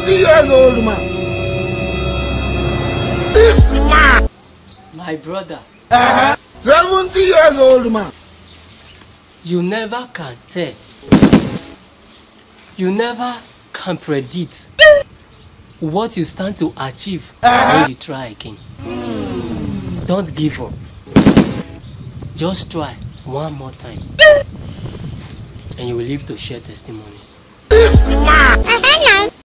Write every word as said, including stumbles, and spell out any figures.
seventy years old man. This man. My brother. Uh-huh. seventy years old man. You never can tell. You never can predict what you stand to achieve uh-huh. when you try again. Mm. Don't give up. Just try one more time. And you will live to share testimonies. This man.